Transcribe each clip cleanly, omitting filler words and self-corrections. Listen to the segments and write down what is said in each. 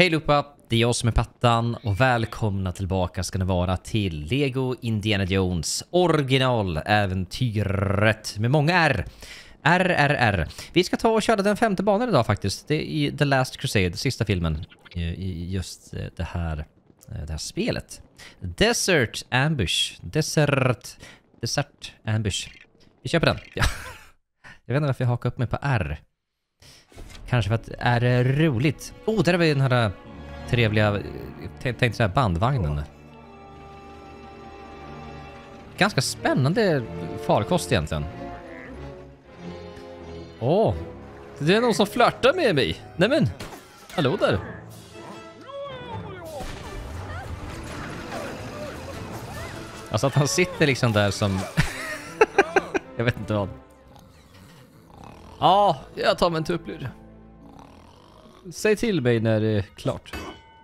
Hej Lupa, det är jag som är Pattan och välkomna tillbaka ska ni vara till Lego Indiana Jones originaläventyret med många R. RRR. Vi ska ta och köra den 5:e banan idag faktiskt. Det är i The Last Crusade, sista filmen i just det här spelet. Desert Ambush. Desert Ambush. Vi kör på den. Ja. Jag vet inte varför jag hakar upp mig på R. Kanske för att R är roligt. Där har vi den här trevliga, tänkte så här bandvagnen. Ganska spännande farkost egentligen. Det är någon som flörtar med mig. Nämen, hallå där. Alltså att han sitter liksom där som... jag vet inte vad. Ja, jag tar mig en tupplur. Säg till mig när det är klart.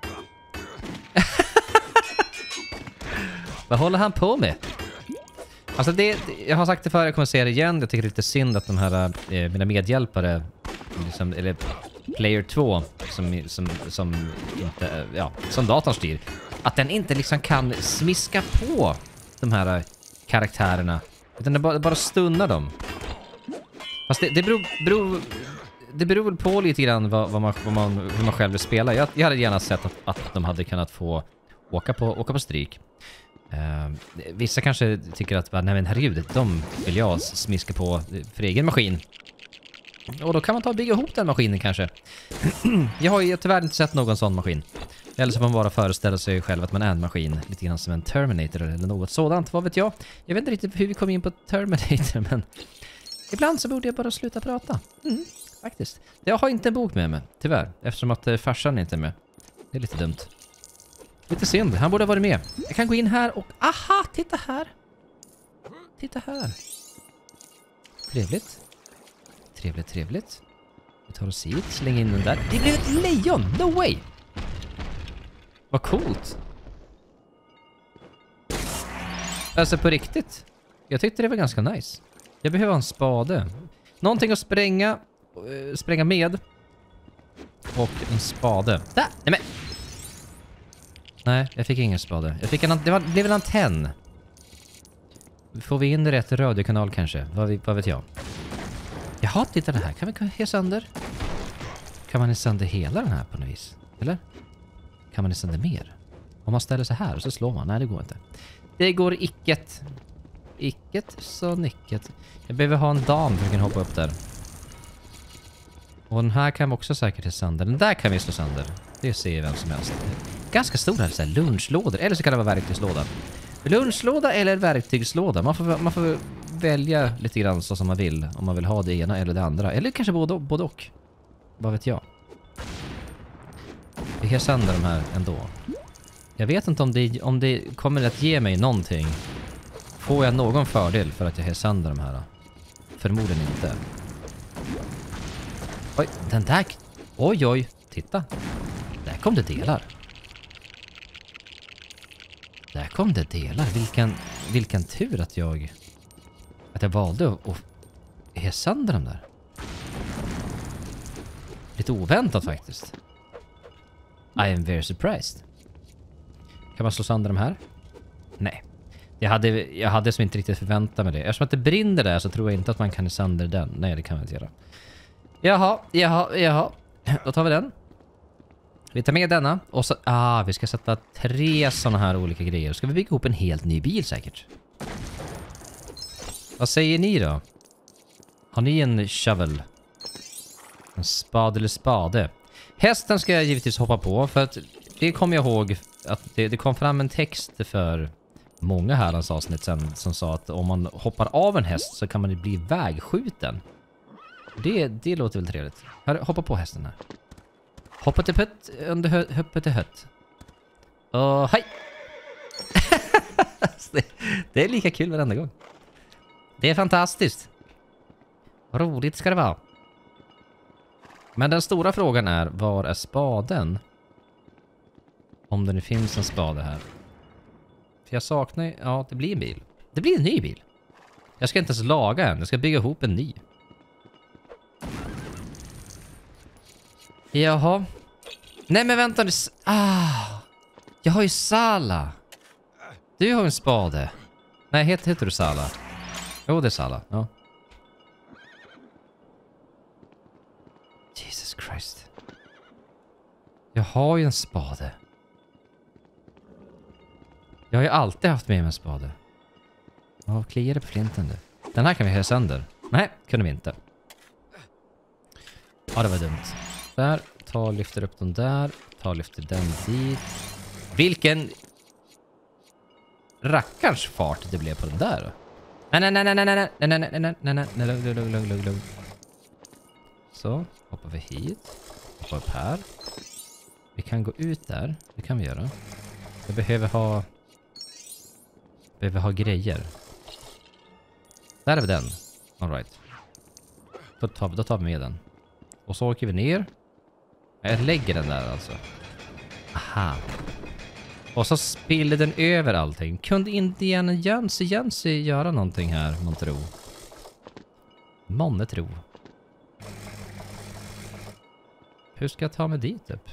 Vad håller han på med? Alltså jag har sagt det förr, jag kommer säga det igen. Jag tycker det är lite synd att de här mina medhjälpare liksom, eller player 2 som inte, som datorn styr, att den inte liksom kan smiska på de här karaktärerna, utan det bara stunnar dem. Fast det beror väl på lite grann hur man själv vill spela. Jag hade gärna sett att de hade kunnat få åka på stryk. Vissa kanske tycker att nej men herregud, de vill jag smiska på för egen maskin. Och då kan man ta och bygga ihop den maskinen kanske. Jag har ju tyvärr inte sett någon sån maskin. Eller så man bara föreställer sig själv att man är en maskin. Lite grann som en Terminator eller något sådant, vad vet jag. Jag vet inte riktigt hur vi kom in på Terminator, men ibland så borde jag bara sluta prata. Faktiskt. Jag har inte en bok med mig, tyvärr. Eftersom att farsan inte är med. Det är lite dumt. Lite synd, han borde ha varit med. Jag kan gå in här och... Aha, titta här. Titta här. Trevligt. Trevligt. Vi tar oss hit, slänger in den där. Det blev ett lejon, no way. Vad coolt. Alltså på riktigt. Jag tyckte det var ganska nice. Jag behöver en spade. Någonting att spränga med. Och en spade. Där! Nej men! Nej, jag fick ingen spade. Jag fick det blev en antenn. Får vi in rätt radiokanal kanske? Vad vet jag? Jaha, titta det här. Kan vi ha sönder? Kan man ha sönder hela den här på något vis? Eller? Kan man ha sönder mer? Om man ställer sig här och så slår man. Nej, det går inte. Det går icket. Icket så nicket. Jag behöver ha en dam för att kunna hoppa upp där. Och den här kan vi också säkert ha sönder. Den där kan vi slå sönder. Det ser vem som helst. Ganska stora så här lunchlådor. Eller så kan det vara verktygslåda. Lunchlåda eller verktygslåda. Man får välja lite grann så som man vill. Om man vill ha det ena eller det andra. Eller kanske både och. Vad vet jag. Vi kan sönder de här ändå. Jag vet inte om det kommer att ge mig någonting. Får jag någon fördel för att jag har sönder de här? Förmodligen inte. Oj, den där... Oj, titta. Där kom det delar. Vilken tur att jag valde att ha sönder dem där. Lite oväntat faktiskt. I am very surprised. Kan man slå sönder de här? Nej. Jag hade som inte riktigt förväntat mig det. Eftersom att det brinner där så tror jag inte att man kan ha sönder den. Nej, det kan man inte göra. Jaha. Då tar vi den. Vi tar med denna. Och så... vi ska sätta 3 sådana här olika grejer. Ska vi bygga ihop en helt ny bil säkert? Vad säger ni då? Har ni en shovel? En spade eller spade? Hästen ska jag givetvis hoppa på. För att det kommer jag ihåg att det kom fram en text för många herrans avsnitt sen som sa att om man hoppar av en häst så kan man bli vägskjuten. Det låter väl trevligt. Hoppa på hästen här. Hoppa till putt under hoppet till hött. Och hej! Det är lika kul varenda gång. Det är fantastiskt. Roligt ska det vara. Men den stora frågan är, var är spaden? Om det nu finns en spade här. För jag saknar... Ja, det blir en bil. Det blir en ny bil. Jag ska inte ens laga en. Jag ska bygga ihop en ny. Jaha. Nej men vänta nu. Jag har ju Sala. Du har en spade. Nej, heter du Sala? Jo, det är Sala. Ja. Jesus Christ. Jag har ju en spade. Jag har ju alltid haft med mig en spade. Ja, kliar det på flinten nu. Den här kan vi höja sönder. Nej, kunde vi inte. Ja, det var dumt. Där, lyfter upp den där. Lyfter den dit. Vilken rackars fart det blev på den där då. Nej. Lugn. Så, hoppar vi hit. Hoppar upp här. Vi kan gå ut där. Det kan vi göra. Jag behöver ha grejer. Där är vi den. All right. Då tar vi med den. Och så åker vi ner. Jag lägger den där alltså. Aha. Och så spiller den över allting. Kunde Indiana Jensi göra någonting här, man tror? Månne tro. Hur ska jag ta mig dit upp?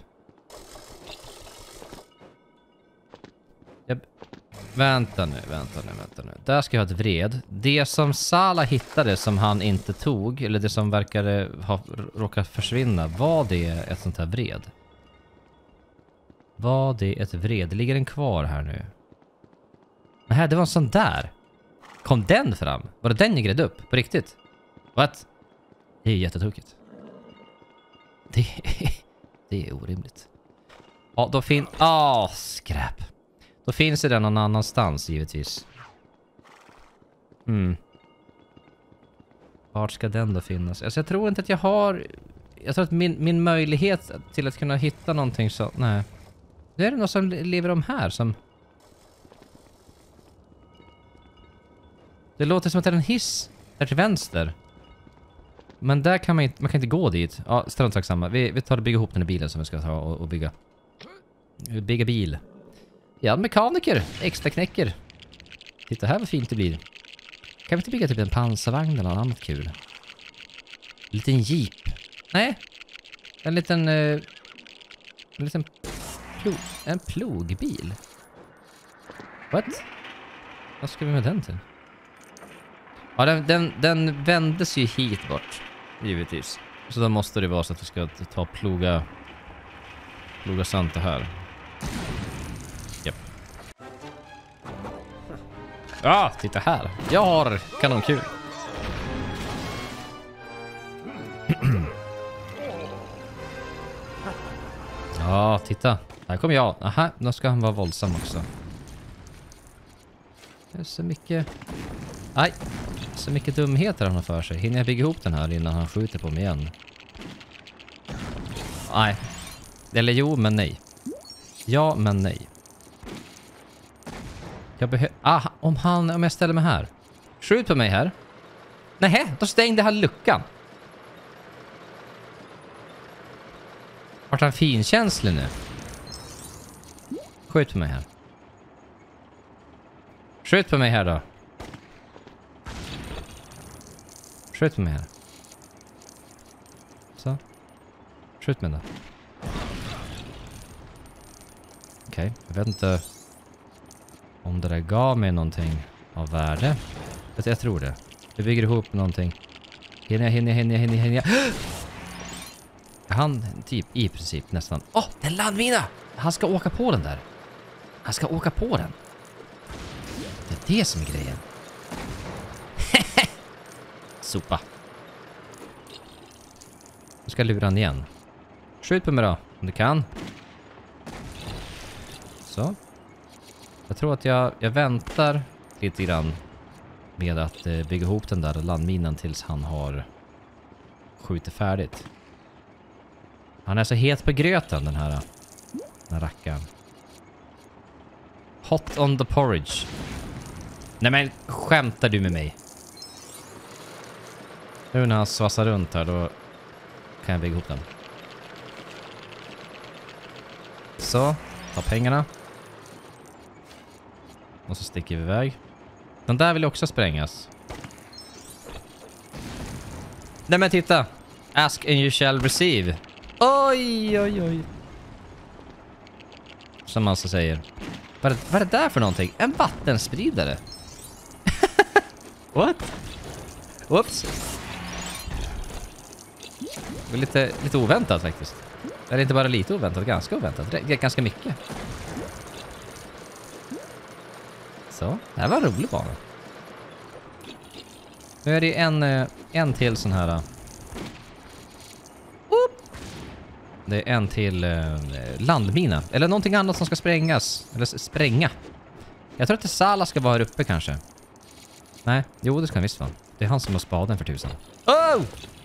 Vänta nu. Där ska jag ha ett vred. Det som Sala hittade som han inte tog, eller det som verkade ha råkat försvinna, var det ett sånt här vred? Var det ett vred? Ligger den kvar här nu? Nej, det var en sån där. Kom den fram? Var det den jag grädde upp? På riktigt? What? Det är jättetokigt. Det är orimligt. Ja, då skräp. Då finns det någon annanstans, givetvis. Vart ska den då finnas? Alltså, jag tror inte att jag har... Jag tror att min möjlighet till att kunna hitta någonting så... Nej. Det är det någon som lever om här som... Det låter som att det är en hiss där till vänster. Men där kan man kan inte gå dit. Ja, strunt samma. Vi tar och bygger ihop den i bilen som vi ska ta och bygga. Bygga bil. Ja, mekaniker. Extra knäcker. Titta här vad fint det blir. Kan vi inte bygga typ en pansarvagn eller något annat kul? En liten jeep. Nej. En liten en plogbil. What? Vad ska vi med den till? Ja, den vändes ju hit bort. Givetvis. Så då måste det vara så att vi ska ta och ploga sant det här. Japp. Ja, titta här. Jag har kanonkul. Ja, titta. Här kommer jag. Aha, nu ska han vara våldsam också. Det är så mycket... Aj, så mycket dumheter han har för sig. Hinner jag bygga ihop den här innan han skjuter på mig igen? Nej. Eller jo, men nej. Ja, men nej. Jag behöver... om jag ställer mig här. Skjut på mig här. Nej, då stängde han luckan. Vart han finkänslig nu? Skjut på mig här. Skjut på mig här då. Skjut på mig här. Så. Skjut mig då. Okej, jag vet inte om det där gav mig någonting av värde. Jag tror det. Vi bygger ihop någonting. Hinner jag. Han typ i princip nästan. Åh, det är en landmina! Han ska åka på den där. Han ska åka på den. Det är det som är grejen. Sopa. Nu ska jag lura han igen. Skjut på mig då, om du kan. Så. Jag tror att jag väntar lite grann med att bygga ihop den där landminan tills han har skjutit färdigt. Han är så het på gröten, den här rackaren. Hot on the porridge. Nej men, skämtar du med mig? Nu när han svassar runt här, då kan jag bygga ihop den. Så, ta pengarna. Och så sticker vi iväg. Den där vill också sprängas. Nej men titta! Ask and you shall receive. Oj. som man så säger. Vad är det där för någonting? En vattenspridare. What? Whoops. Det var lite oväntat faktiskt. Eller inte bara lite oväntat, ganska oväntat. Ganska mycket. Så, det här var en rolig bana. Nu är det en till sån här... Det är en till landmina. Eller någonting annat som ska sprängas. Eller spränga. Jag tror att Sala ska vara här uppe kanske. Nej, jo det ska han visst vara. Det är han som har spaden för 1000. Oh!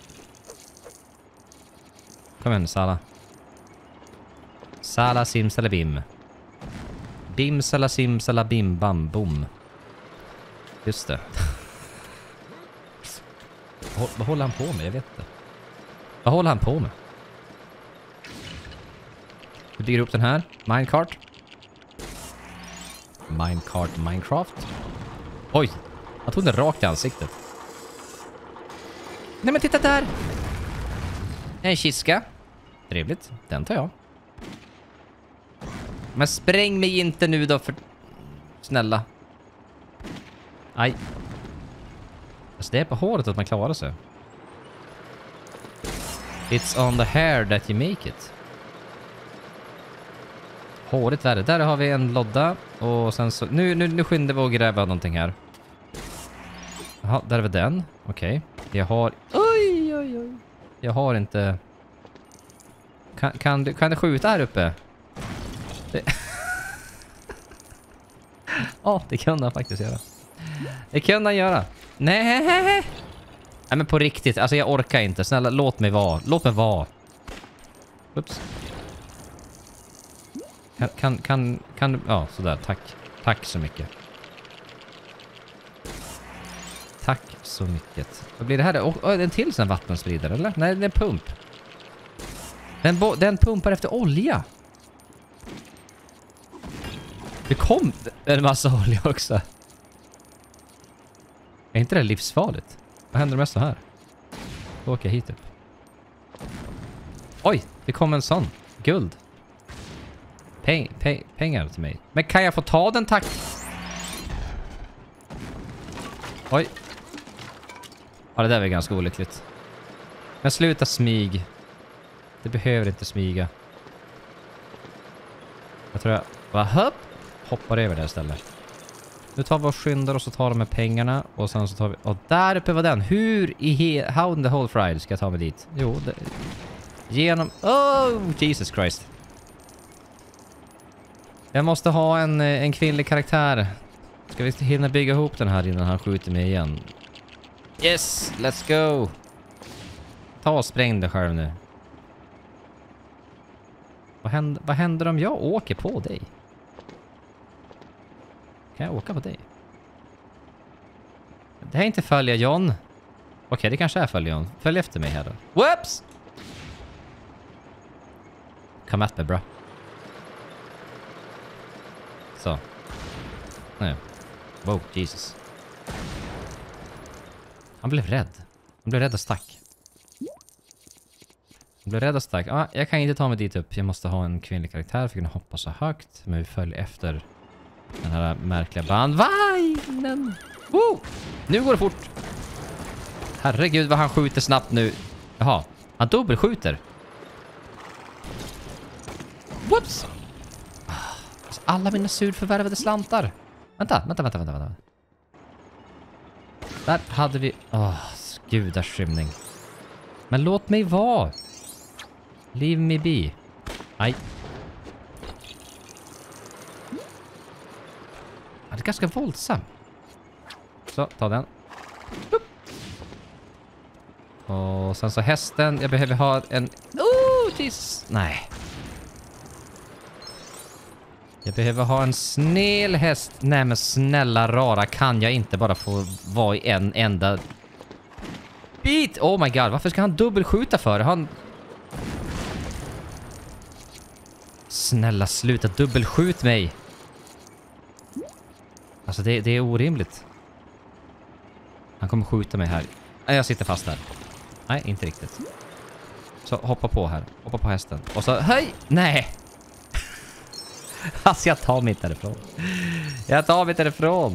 Kom igen Sala. Sala simsalabim. Bim sala simsalabim bam bom. Just det. Vad håller han på med? Jag vet inte. Vad håller han på med? Vi bygger upp den här. Minecart. Minecart Minecraft. Oj! Jag tog den rakt i ansiktet. Nej men titta där! En kiska. Trevligt. Den tar jag. Men spräng mig inte nu då för... Snälla. Aj. Alltså det är på håret att man klarar sig. It's on the hair that you make it. Håret värre. Där har vi en lodda. Och sen så... Nu skyndar vi att gräva någonting här. Jaha, där är vi den. Okej. Jag har... Oj, oj, oj. Jag har inte... Kan du skjuta här uppe? Ja, det kan han faktiskt göra. Det kan han göra. Nej men på riktigt. Alltså jag orkar inte. Snälla, låt mig vara. Låt mig vara. Ups. Kan... Ja, sådär. Tack. Tack så mycket. Tack så mycket. Vad blir det här? Oh, en till sån vattenspridare, eller? Nej, det är en pump. Den pumpar efter olja. Det kom en massa olja också. Är inte det livsfarligt? Vad händer mest så här? Då åker jag hit upp. Oj, det kom en sån. Guld. Pengar till mig. Men kan jag få ta den, tack? Oj. Ja, det där var ganska olyckligt. Men sluta smyg. Det behöver inte smyga. Jag tror jag... Hoppar över det istället. Nu tar vi och skyndar och så tar de med pengarna. Och sen så tar vi... Och där uppe var den. Hur i... How in the whole fried ska jag ta mig dit? Jo, det... Genom... Oh, Jesus Christ. Jag måste ha en kvinnlig karaktär. Ska vi hinna bygga ihop den här innan han skjuter mig igen? Yes, let's go. Ta och spräng dig själv nu. Vad händer om jag åker på dig? Kan jag åka på dig? Det här är inte följa John. Okej, det kanske är följa John. Följ efter mig här då. Whoops! Come at me, bro. Så. Nej. Wow, Jesus. Han blev rädd. Han blev rädd och stack. Han blev rädd och stack. Ah, jag kan inte ta mig dit upp. Jag måste ha en kvinnlig karaktär för att kunna hoppa så högt. Men vi följer efter den här märkliga bandvagnen. Woo! Nu går det fort. Herregud vad han skjuter snabbt nu. Jaha, han dubbelskjuter. Whoops! Alltså, alla mina surförvärvade slantar. Vänta. Där hade vi... gudars skymning. Men låt mig vara. Leave me be. Nej. Ja, det är ganska våldsam. Så, ta den. Boop. Och sen så hästen. Jag behöver ha en... Jesus. Nej. Jag behöver ha en snäll häst. Nej men snälla rara, kan jag inte bara få vara i en enda bit? Oh my god, varför ska han dubbelskjuta för? Han... Snälla sluta dubbelskjut mig. Alltså det är orimligt. Han kommer skjuta mig här. Nej, jag sitter fast här. Nej, inte riktigt. Så hoppa på här. Hoppa på hästen. Och så, hej! Nej! Alltså jag tar mig inte därifrån. Jag tar mig inte därifrån.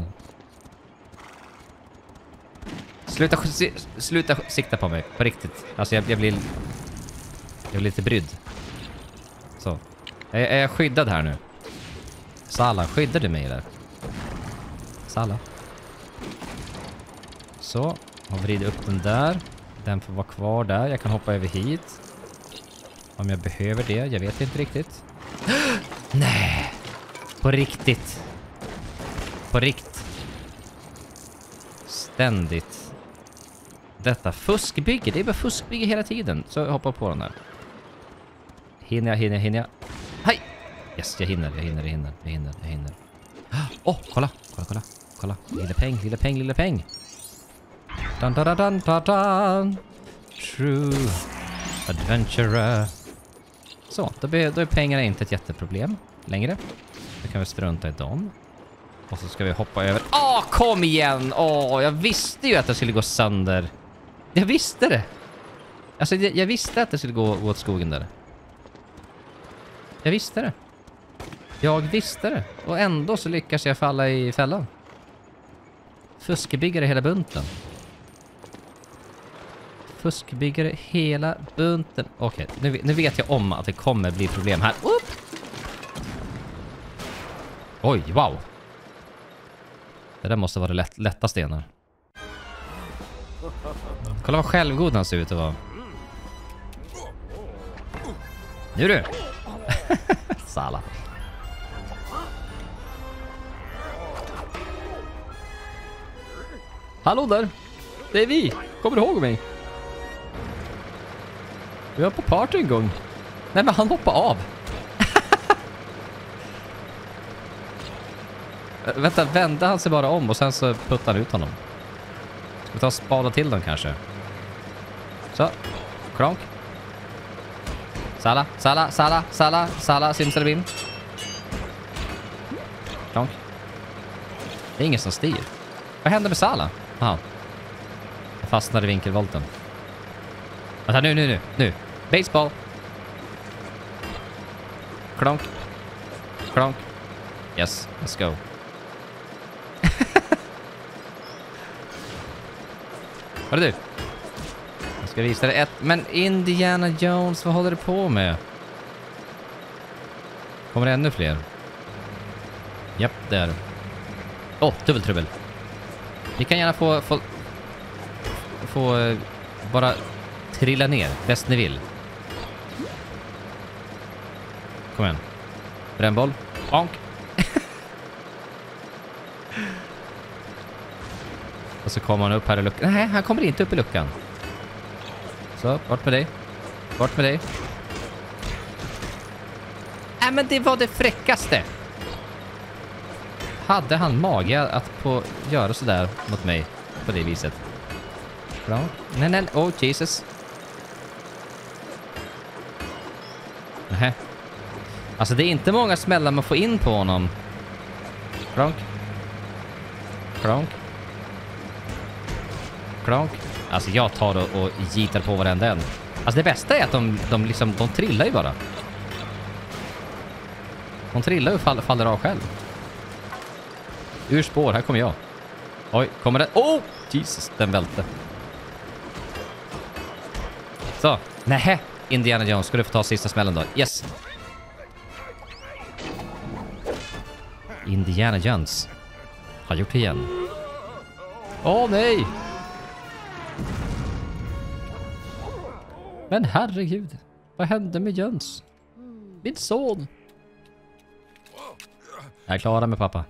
Sluta sikta på mig. På riktigt. Alltså jag blir lite brydd. Så. Är jag skyddad här nu? Sala, skyddar du mig där? Sala. Så. Och vrider upp den där. Den får vara kvar där. Jag kan hoppa över hit. Om jag behöver det. Jag vet inte riktigt. Nej. På riktigt. På riktigt. Ständigt. Detta fuskbygge. Det är bara fuskbygge hela tiden. Så jag hoppar på den där. Hinner jag. Hej! Yes, jag hinner. Åh, kolla. Lille peng. Dun. True adventurer. Så, då är pengarna inte ett jätteproblem längre. Då kan vi strunta i dem. Och så ska vi hoppa över. Kom igen! Jag visste ju att det skulle gå sönder. Jag visste det. Alltså, jag visste att det skulle gå åt skogen där. Jag visste det. Och ändå så lyckas jag falla i fällan. Fuskbyggare hela bunten. Okej, nu vet jag om att det kommer bli problem här. Oj, wow. Det där måste vara det lätta stenar. Kolla vad självgod han ser ut att vara. Nu du! Sala. Hallå där! Det är vi! Kommer du ihåg mig? Vi var på party en gång. Nej, men han hoppade av. Vänta, vände han sig bara om och sen så puttade han ut honom. Ska vi ta och spada till dem kanske? Så. Kronk. Sala, simsalabim. Kronk. Det är ingen som styr. Vad hände med Sala? Aha. Jag fastnade i vinkelvolten. Vänta, nu. Baseball. Klonk. Yes, let's go. Vad är du? Jag ska visa dig men Indiana Jones, vad håller du på med? Kommer det ännu fler? Japp, där. Dubbeltrubbel. Vi kan gärna få bara trilla ner, bäst ni vill. Kom igen. Brännboll. Bonk. Och så kommer han upp här i luckan. Nej, han kommer inte upp i luckan. Så, bort med dig. Nej, men det var det fräckaste. Hade han mage att göra sådär mot mig på det viset? Bra. Nej. Oh, Jesus. Nähä. Alltså, det är inte många smällar man får in på honom. Kronk. Alltså, jag tar och gitar på varenda en. Alltså, det bästa är att de trillar ju bara. De trillar och faller av själv. Ur spår, här kommer jag. Oj, kommer det? Oh, Jesus, den välte. Så, nähä. Indiana Jones, ska du få ta sista smällen då? Yes. Indiana Jones har gjort det igen. Nej. Men herregud, vad hände med Jones? Min son. Jag är klar med pappa.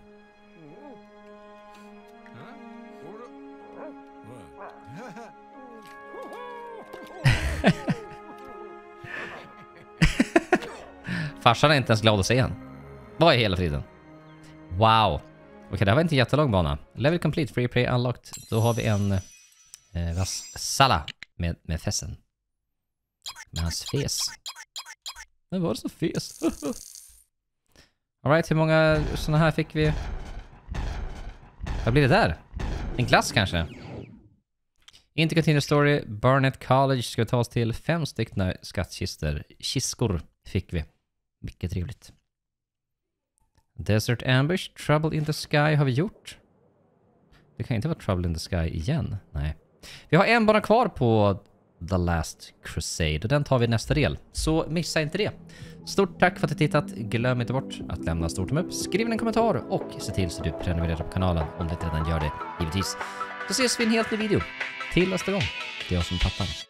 Farsan är inte ens glad att se han. Vad är hela friden? Wow. Okej, det här var inte en jättelång bana. Level complete, free play unlocked. Då har vi en Sala med fessen. Med hans fes. Men var det så fes? Alright, hur många såna här fick vi? Vad blir det där? En glass kanske? Inte continue story. Barnet College ska ta oss till 5 stycken skattkister. Kiskor fick vi. Mycket trevligt. Desert Ambush, Trouble in the Sky har vi gjort. Det kan inte vara Trouble in the Sky igen. Nej. Vi har en bana kvar på The Last Crusade och den tar vi i nästa del. Så missa inte det. Stort tack för att du tittat. Glöm inte bort att lämna stort tumme upp, skriv en kommentar och se till så du prenumererar på kanalen om du inte redan gör det, givetvis. Så ses vi i en helt ny video. Till nästa gång. Det är jag som är pappan.